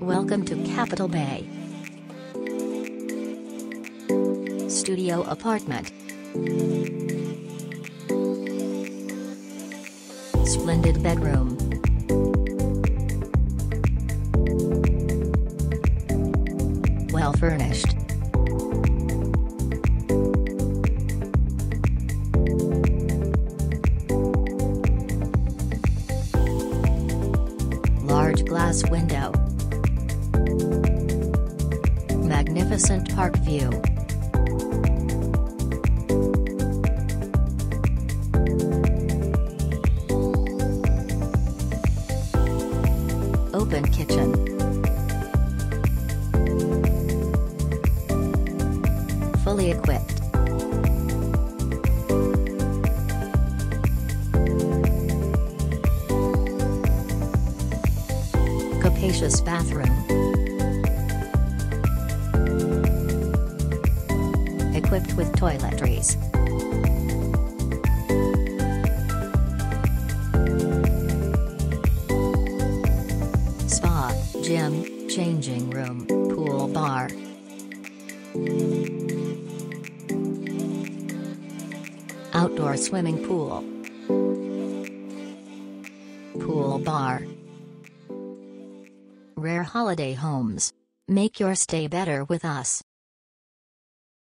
Welcome to Capital Bay. Studio apartment. Splendid bedroom. Well furnished. Large glass window. Magnificent park view. Open kitchen. Fully equipped. Spacious bathroom. Equipped with toiletries. Spa, gym, changing room, pool bar. Outdoor swimming pool. Pool bar. Rare holiday homes. Make your stay better with us.